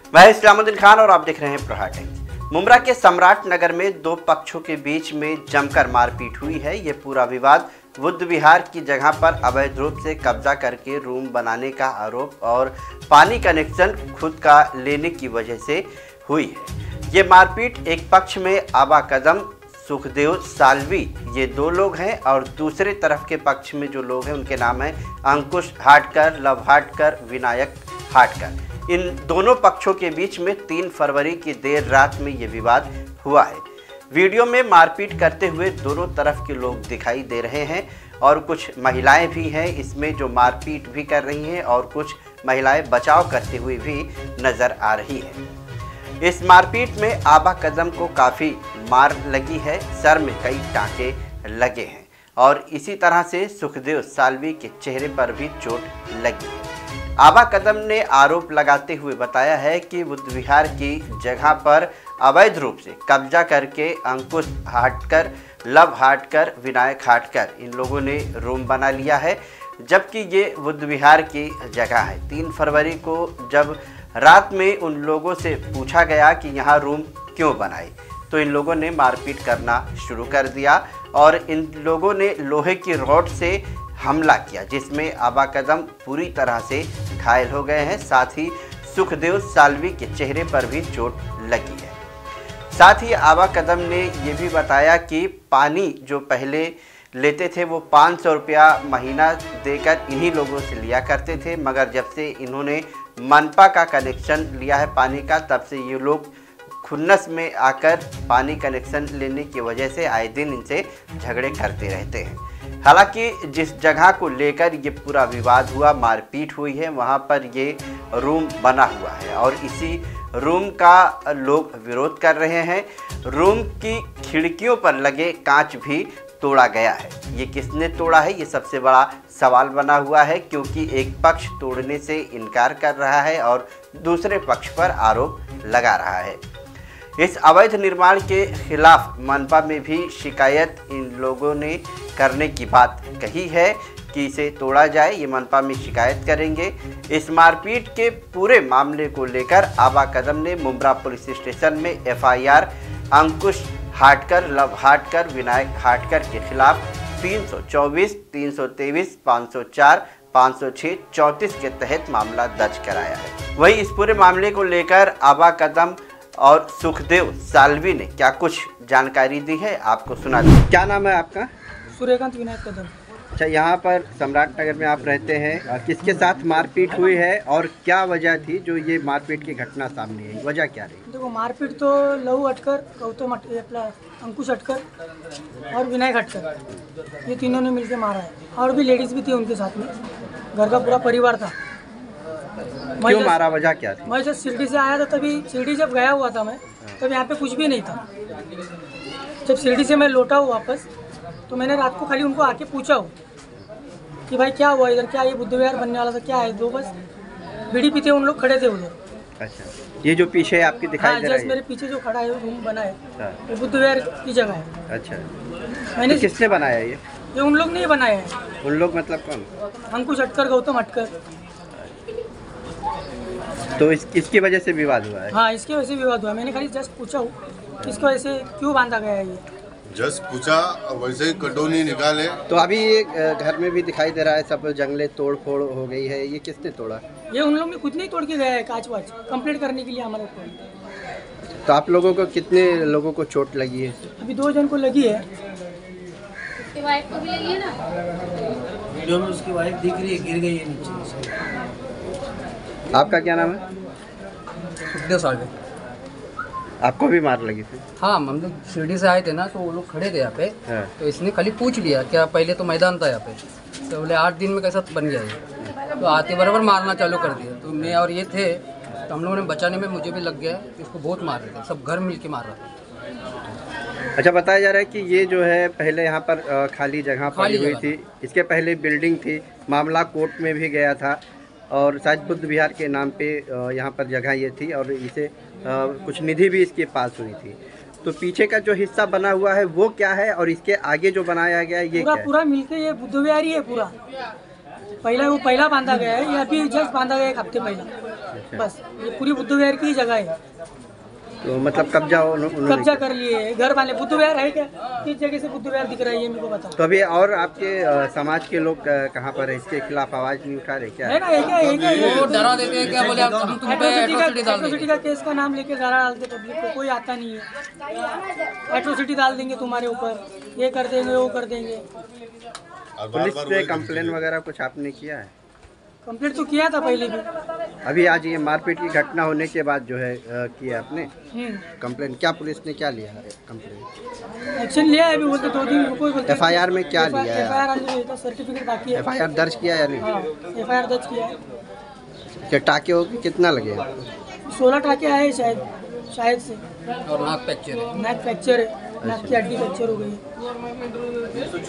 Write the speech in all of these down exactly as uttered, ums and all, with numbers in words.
मैं इस्लामुद्दीन खान और आप देख रहे हैं प्रहार टाइम्स। मुंब्रा के सम्राट नगर में दो पक्षों के बीच में जमकर मारपीट हुई है। ये पूरा विवाद बुद्ध विहार की जगह पर अवैध रूप से कब्जा करके रूम बनाने का आरोप और पानी कनेक्शन खुद का लेने की वजह से हुई है। ये मारपीट एक पक्ष में आबा कदम, सुखदेव सालवी, ये दो लोग हैं और दूसरे तरफ के पक्ष में जो लोग हैं उनके नाम है अंकुश हाटकर, लव हाटकर, विनायक हाटकर। इन दोनों पक्षों के बीच में तीन फरवरी की देर रात में ये विवाद हुआ है। वीडियो में मारपीट करते हुए दोनों तरफ के लोग दिखाई दे रहे हैं और कुछ महिलाएं भी हैं इसमें जो मारपीट भी कर रही हैं और कुछ महिलाएं बचाव करते हुए भी नज़र आ रही हैं। इस मारपीट में आबा कदम को काफ़ी मार लगी है, सर में कई टाँके लगे हैं और इसी तरह से सुखदेव सालवी के चेहरे पर भी चोट लगी है। आबा कदम ने आरोप लगाते हुए बताया है कि बुद्ध विहार की जगह पर अवैध रूप से कब्जा करके अंकुश हाटकर, लव हाटकर, विनायक हाटकर इन लोगों ने रूम बना लिया है, जबकि ये बुद्ध विहार की जगह है। तीन फरवरी को जब रात में उन लोगों से पूछा गया कि यहाँ रूम क्यों बनाए तो इन लोगों ने मारपीट करना शुरू कर दिया और इन लोगों ने लोहे की रॉड से हमला किया, जिसमें आबा कदम पूरी तरह से घायल हो गए हैं। साथ ही सुखदेव सालवी के चेहरे पर भी चोट लगी है। साथ ही आबा कदम ने ये भी बताया कि पानी जो पहले लेते थे वो पाँच सौ रुपया महीना देकर इन्हीं लोगों से लिया करते थे, मगर जब से इन्होंने मनपा का कनेक्शन लिया है पानी का, तब से ये लोग खुन्नस में आकर पानी कनेक्शन लेने की वजह से आए दिन इनसे झगड़े करते रहते हैं। हालांकि जिस जगह को लेकर ये पूरा विवाद हुआ, मारपीट हुई है, वहाँ पर ये रूम बना हुआ है और इसी रूम का लोग विरोध कर रहे हैं। रूम की खिड़कियों पर लगे कांच भी तोड़ा गया है। ये किसने तोड़ा है, ये सबसे बड़ा सवाल बना हुआ है, क्योंकि एक पक्ष तोड़ने से इनकार कर रहा है और दूसरे पक्ष पर आरोप लगा रहा है। इस अवैध निर्माण के खिलाफ मनपा में भी शिकायत इन लोगों ने करने की बात कही है कि इसे तोड़ा जाए, ये मनपा में शिकायत करेंगे। इस मारपीट के पूरे मामले को लेकर आबा कदम ने मुंब्रा पुलिस स्टेशन में F I R Ankush Hatkar, Lav Hatkar, Vinayak Hatkar के खिलाफ तीन सौ चौबीस, तीन सौ तेईस, पाँच सौ चार, पाँच सौ छह, चौंतीस के तहत मामला दर्ज कराया है। वहीं इस पूरे मामले को लेकर आबा कदम और सुखदेव सालवी ने क्या कुछ जानकारी दी है, आपको सुना दी। क्या नाम है आपका? सूर्यकांत विनायक कदम। अच्छा, यहाँ पर सम्राट नगर में आप रहते हैं, किसके साथ मारपीट हुई है और क्या वजह थी जो ये मारपीट की घटना सामने आई, वजह क्या रही? देखो, मारपीट तो लहू अटकर, गौतम अपना अंकुश अटकर और विनायक अटकर, ये तीनों ने मिलकर मारा है और भी लेडीज भी थी उनके साथ में, घर का पूरा परिवार था। क्यों मारा, वजह क्या थी? मैं जब शिरडी से आया था, तभी शिरडी जब गया हुआ था मैं, तब यहाँ पे कुछ भी नहीं था। जब शिरडी से मैं लौटा हूँ वापस, तो मैंने रात को खाली उनको आके पूछा हूँ कि भाई क्या हुआ इधर, क्या ये बुद्ध विहार बनने वाला था, क्या है? दो बस बीड़ी पीते उन लोग खड़े थे उधर। अच्छा, ये जो पीछे आपकी दिखाई हाँ, दे रहा है, मेरे पीछे जो खड़ा है रूम बना है, वो बुद्ध विहार की जगह है। अच्छा, मैंने तो किसने बनाया ये? ये उन लोग नहीं बनाए हैं। उन लोग मतलब कौन? अंकुश अटकर, गौतम अटकर। तो इस इसकी वजह से विवाद हुआ है? हाँ, इसकी वजह से विवाद हुआ। मैंने खाली जस्ट पूछा हूँ इसकी वजह से क्यों बांधा गया है। ये जस्ट पूछा, वैसे ही कटौनी निकाले। तो अभी ये घर में भी दिखाई दे रहा है सब जंगले तोड़ फोड़ हो गई है, ये किसने तोड़ा? ये उन लोग ने खुद नहीं तोड़ के गया है, कांच वाच कंप्लीट करने के लिए हमारे को। तो आप लोगों को कितने लोगों को चोट लगी है? अभी दो जन को लगी है। उसकी वाइफ को भी लगी है ना, वीडियो में उसकी वाइफ दिख रही है, गिर गई है नीचे। आपका क्या नाम है? सुखदेव सालवी। आपको भी मार लगी थी? हाँ, हम लोग शिरडी से आए थे ना, तो वो लोग खड़े थे यहाँ पे। हाँ। तो इसने खाली पूछ लिया क्या, पहले तो मैदान था यहाँ पे, तो बोले आठ दिन में कैसा बन गया ये, तो आते बराबर मारना चालू कर दिया। तो मैं और ये थे, तो हम लोगों ने बचाने में मुझे भी लग गया, इसको बहुत मार रहे थे, सब घर मिल के मार रहा था। अच्छा, बताया जा रहा है कि ये जो है पहले यहाँ पर खाली जगह पड़ी हुई थी, इसके पहले बिल्डिंग थी, मामला कोर्ट में भी गया था और शायद बुद्ध विहार के नाम पे यहाँ पर जगह ये थी और इसे कुछ निधि भी इसके पास हुई थी। तो पीछे का जो हिस्सा बना हुआ है वो क्या है और इसके आगे जो बनाया गया है ये पूरा क्या है? पूरा मिलके ये बुद्ध विहार ही है पूरा। पहला वो पहला बांधा गया है, ये अभी जस्ट बांधा गया एक हफ्ते पहला। बस ये पूरी बुद्ध विहार की ही जगह है। तो मतलब कब्जा उन्हों- उन्होंने कब्जा कर लिए है घर वाले। बुद्ध विहार है क्या? किस जगह से बुद्ध विहार दिख रहा है ये मेरे को बताओ। तो अभी और आपके अ, समाज के लोग अ, कहाँ पर है? इसके खिलाफ आवाज नहीं उठा रहे क्या? है ना, है क्या, है क्या ये? वो डरा देते हैं क्या, बोले हम तुम पे एट्रोसिटी का एट्रोसिटी डाल एट्रोसिटी देंगे। का केस का नाम लेके डरा डालते पब्लिक को, कोई आता नहीं है। एट्रोसिटी डाल देंगे तुम्हारे ऊपर, ये कर देंगे वो कर देंगे। और बार पुलिस बार से वही कंप्लेन वगैरह कुछ आपने किया है? कंप्लीट तो किया था पहले भी। अभी आज ये मारपीट की घटना होने के बाद जो है अ, किया आपने हम्म, कंप्लेन? क्या पुलिस ने क्या लिया है कंप्लेन? एक्शन लिया है अभी, बोलते दो दिन रुको बोलते। एफ आई आर में क्या लिया है? एफ आई आर सर्टिफिकेट बाकी है। एफ आई आर दर्ज किया या नहीं? हाँ, एफ आई आर दर्ज किया है। क्या टाके हो कितना लगे? सोलह टाके आए शायद शायद से। और नाक फ्रैक्चर है। नाक फ्रैक्चर है, नाक की हड्डी फ्रैक्चर हो गई है।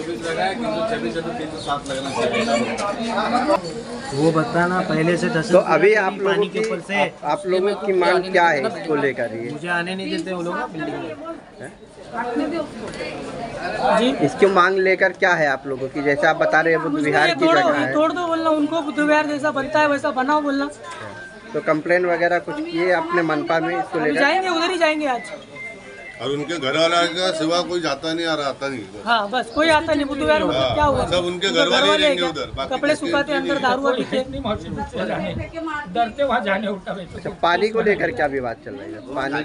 वो बताना पहले से दस तो अभी आप लोगों पानी की के ऊपर से आप, आप लोगों की मांग क्या है इसको लेकर? ये मुझे आने नहीं देते वो लोग ना बिल्डिंग में। जी, इसकी मांग लेकर क्या है आप लोगों की? जैसे आप बता रहे हैं बुद्ध कुछ नहीं विहार है, की तोड़ो जगह है, तोड़ दो बोलना उनको। बुद्ध विहार जैसा बनता है वैसा बनाओ बोलना। तो कंप्लेन वगैरह कुछ किए अपने मनपा में इसको अभी लेकर? जाएंगे, उधर ही जाएंगे आज। और उनके घर वाला का सिवा कोई जाता नहीं, आ रहा आता नहीं। हाँ बस कोई आता नहीं। बुद्ध विहार में हाँ, क्या हुआ? सब उनके घर वाले ही है रहेंगे क्या? उधर, बाकी कपड़े किसी सुखाते की अंदर नहीं। दारू पीते। डरते वहाँ जाने उठा बैठो। अच्छा, पानी को लेकर क्या विवाद चल रहा है? पानी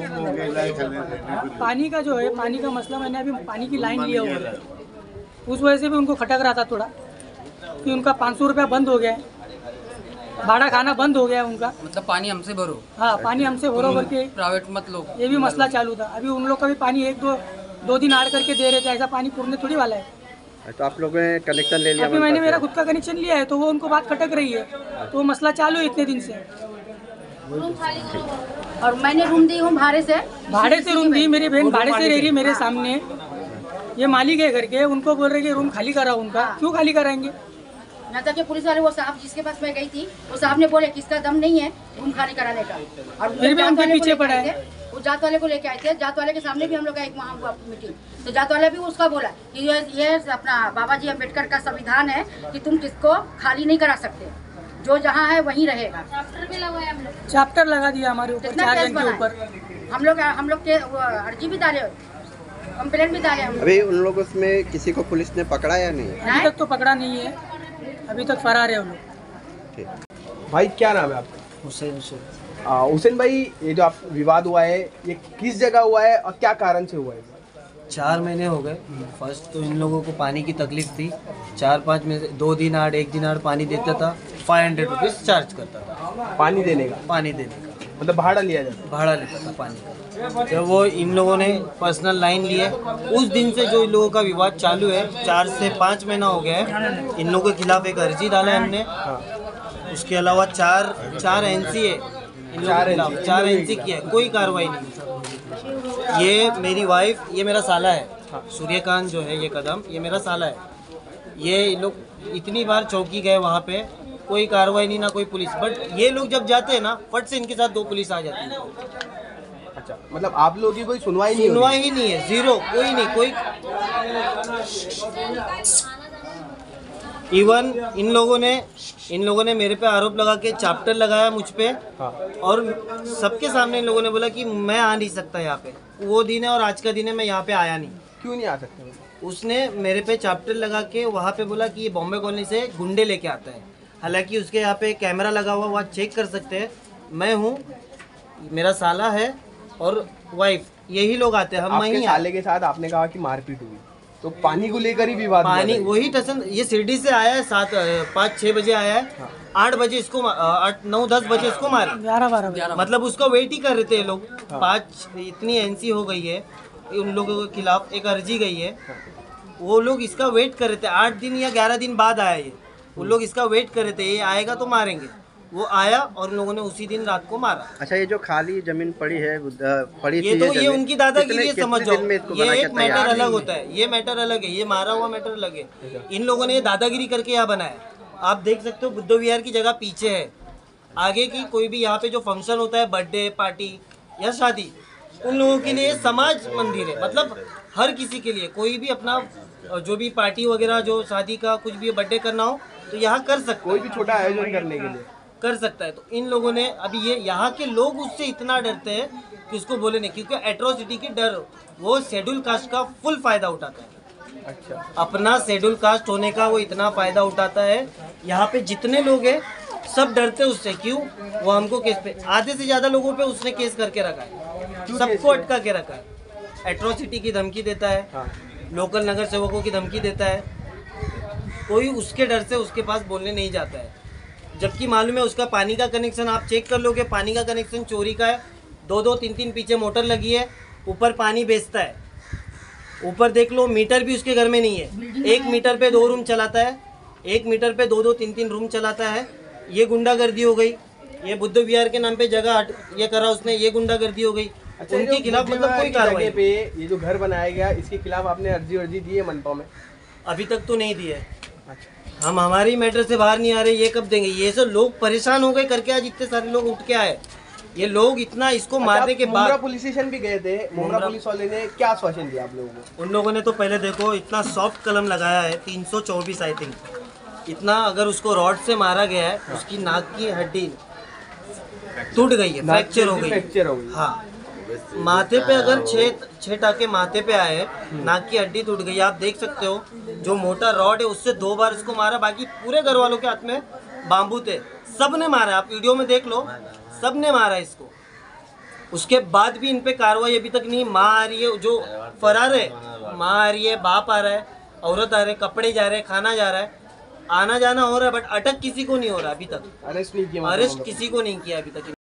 को पानी का जो है, पानी का मसला, मैंने अभी पानी की लाइन लिया हुआ है, उस वजह से भी उनको खटक रहा था थोड़ा कि उनका पाँच सौ रुपया बंद हो गया है, भाड़ा खाना बंद हो गया है उनका। मतलब पानी हमसे भरो, हाँ, पानी हमसे भरो भर के, प्राइवेट मत लो। ये भी मसला चालू था। अभी उन लोग का भी पानी एक दो दो दिन आड़ करके दे रहे थे, ऐसा पानी पूरने थोड़ी वाला है। तो आप लोगों ने कनेक्शन ले लिया? अभी मैंने मनपा मेरा से? खुद का कनेक्शन लिया है, तो वो उनको बात खटक रही है, तो वो मसला चालू है इतने दिन से। रूम खाली करो। और मैंने रूम दी हूँ भाड़े से। भाड़े से रूम दी, मेरी बहन भाड़े से रह रही है मेरे सामने। ये मालिक है घर के, उनको बोल रहे कि रूम खाली कराओ उनका। क्यों खाली कराएंगे? न तक के पुलिस वाले वो साहब जिसके पास मैं गई थी, वो साहब ने बोले किसका दम नहीं है रूम खाली कराने का। और फिर भी जात उनके वाले को पीछे लेके पड़ा आए है। थे, वो जात वाले को लेके आए थे। जात वाले के सामने भी हम लोग का एक वहाँ हुआ मीटिंग, तो जात वाले भी उसका बोला कि ये ये अपना बाबा जी अम्बेडकर का संविधान है कि तुम किसको खाली नहीं करा सकते, जो जहाँ है वहीं रहेगा। चाप्टर लगा दिया हमारे ऊपर, कितना चार केस जन के बना ऊपर। है? हम लोग हम लोग के वो अर्जी भी डाले, कंप्लेन भी डाले हम लोग। अभी उन लोगों में किसी को पुलिस ने पकड़ा या नहीं? अभी तक तो पकड़ा नहीं है, अभी तक फरार है वो लोग। भाई क्या नाम है आपका? हुसैन हुसैन आ, हुसैन भाई, ये जो आप विवाद हुआ है ये किस जगह हुआ है और क्या कारण से हुआ है? चार महीने हो गए। फर्स्ट तो इन लोगों को पानी की तकलीफ थी। चार पाँच में से दो दिन आड़ एक दिन आड़ पानी देता था, फाइव हंड्रेड रुपीज़ चार्ज करता था पानी देने का, पानी देने का, मतलब भाड़ा लिया जाता भाड़ा लेता था पानी का। जब वो इन लोगों ने पर्सनल लाइन ली है, उस दिन से जो इन लोगों का विवाद चालू है, चार से पाँच महीना हो गया है। इन लोगों के खिलाफ एक अर्जी डाला है हमने। उसके अलावा चार चार एनसी है इन लोगों के खिलाफ, चार एनसी किया है, कोई कार्रवाई नहीं। ये मेरी वाइफ, ये मेरा साला है, सूर्यकांत जो है ये कदम, ये मेरा साला है। ये इन लोग इतनी बार चौकी गए वहाँ पे, कोई कार्रवाई नहीं, ना कोई पुलिस। बट ये लोग जब जाते हैं ना, फट से इनके साथ दो पुलिस आ जाती है। अच्छा, मतलब आप लोगों की कोई सुनवाई नहीं हो रही? सुनवाई ही नहीं है, जीरो, कोई नहीं, कोई। इवन इन लोगों ने इन लोगों ने मेरे पे आरोप लगा के चैप्टर लगाया मुझ पे। हाँ। और सबके सामने इन लोगों ने बोला कि मैं आ नहीं सकता यहाँ पे। वो दिन है और आज का दिन है, मैं यहाँ पे आया नहीं। क्यों नहीं आ सकते? उसने मेरे पे चैप्टर लगा के वहाँ पे बोला कि ये बॉम्बे कॉलोनी से गुंडे लेके आता है। हालांकि उसके यहाँ पे कैमरा लगा हुआ, वहाँ चेक कर सकते हैं। मैं हूँ, मेरा साला है और वाइफ, यही लोग आते हैं। हम आपके वहीं साले के साथ आपने कहा कि मारपीट हुई, तो पानी को लेकर ही विवाद हुआ पानी था। वही टसन, ये शिरडी से आया है, सात पाँच छः बजे आया है, आठ बजे इसको मा- आठ नौ दस बजे इसको मारे। ग्यारह बारह बजे मतलब उसका वेट ही कर रहे थे ये लोग। पाँच इतनी एनसी हो गई है, उन लोगों के खिलाफ एक अर्जी गई है, वो लोग इसका वेट कर रहे थे। आठ दिन या ग्यारह दिन बाद आया ये, उन लोग इसका वेट कर रहे थे, ये आएगा तो मारेंगे। वो आया और उन लोगों ने उसी दिन रात को मारा। अच्छा, ये जो खाली जमीन पड़ी है, अ, पड़ी ये थी तो ये जमीन, उनकी दादागिरी कितने- है, समझ कितने जाओ। दिन में इसको ये बना के एक मैटर तैयार अलग नहीं? होता है, ये मैटर अलग है, ये मारा हुआ मैटर अलग है। इन लोगों ने ये दादागिरी करके यहाँ बनाया। आप देख सकते हो बुद्ध विहार की जगह पीछे है, आगे की कोई भी यहाँ पे जो फंक्शन होता है, बर्थडे पार्टी या शादी, उन लोगों के लिए समाज मंदिर है। मतलब हर किसी के लिए, कोई भी अपना जो भी पार्टी वगैरह, जो शादी का कुछ भी बर्थडे करना हो तो यहाँ कर सकते। कोई भी छोटा आयोजन करने के लिए कर सकता है। तो इन लोगों ने अभी ये यहाँ के लोग उससे इतना डरते हैं कि उसको बोले नहीं, क्योंकि एट्रोसिटी की डर वो शेड्यूल कास्ट का फुल फायदा उठाता है। अच्छा, अपना शेड्यूल कास्ट होने का वो इतना फायदा उठाता है। यहाँ पे जितने लोग हैं सब डरते हैं उससे। क्यों? वो हमको केस पे, आधे से ज्यादा लोगों पे उसने केस करके रखा है, सबको अटका के रखा है। एट्रोसिटी की धमकी देता है, हाँ। लोकल नगर सेवकों की धमकी देता है। कोई उसके डर से उसके पास बोलने नहीं जाता है। जबकि मालूम है उसका पानी का कनेक्शन, आप चेक कर लोगे, पानी का कनेक्शन चोरी का है। दो दो तीन तीन पीछे मोटर लगी है, ऊपर पानी बेचता है। ऊपर देख लो, मीटर भी उसके घर में नहीं है। एक मीटर पे दो रूम चलाता है, एक मीटर पे दो दो तीन तीन रूम चलाता है। ये गुंडागर्दी हो गई। ये बुद्ध विहार के नाम पे जगह हट ये करा उसने, ये गुंडागर्दी हो गई। अच्छा, उनके खिलाफ मतलब कोई कार्रवाई पे ये जो घर बनाया गया इसके खिलाफ आपने अर्जी अर्जी दी है मनपा में? अभी तक तो नहीं दी है। हम हमारी मैटर से बाहर नहीं आ रहे, ये कब देंगे? ये सब लोग परेशान हो गए करके आज इतने सारे लोग उठ के आए। ये लोग इतना इसको मारने के बाद मुंब्रा पुलिस स्टेशन भी गए थे। मुंब्रा पुलिस वाले ने क्या आश्वासन दिया आप लोगों को? उन लोगों ने तो पहले देखो इतना सॉफ्ट कलम लगाया है, तीन सौ चौबीस आई थिंक। इतना अगर उसको रॉड से मारा गया है, उसकी नाक की हड्डी टूट गई है, फ्रैक्चर हो गई। फ्रैक्चर हो गई। हाँ, माथे पे अगर छह छह टाके माथे पे आए हैं, नाक की हड्डी टूट गई। आप देख सकते हो जो मोटा रॉड है उससे दो बार इसको मारा। बाकी पूरे घर वालों के हाथ में बाम्बू थे, सब ने मारा। आप वीडियो में देख लो, सब ने मारा इसको। उसके बाद भी इन पे कार्रवाई अभी तक नहीं। माँ आ रही है, जो फरार है, माँ आ रही है, बाप आ रहा है, औरत आ रहे, कपड़े जा रहे, खाना जा रहा है, आना जाना हो रहा है, बट अटक किसी को नहीं हो रहा अभी तक। अरेस्ट नहीं किया? अरेस्ट किसी को नहीं किया अभी तक।